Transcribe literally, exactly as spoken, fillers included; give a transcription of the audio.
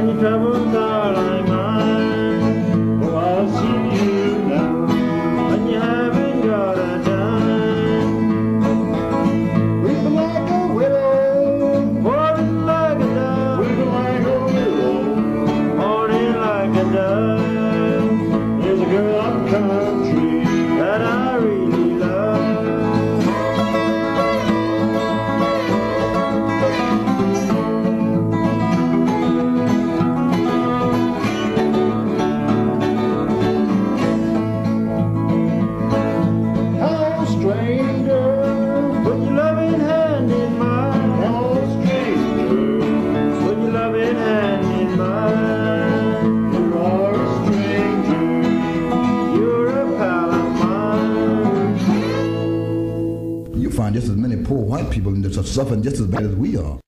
and your troubles are like mine. Oh, I'll see you now when you haven't got a dime. Weeping like a widow, mourning like a dove. Weeping like a widow, mourning like a dove. There's a girl up country that I really love. Hello, stranger, put your loving hand in mine. Hello, stranger, put your loving hand in mine. You are a stranger, you're a pal of mine. You find just as many poor white people in this are suffering just as bad as we are.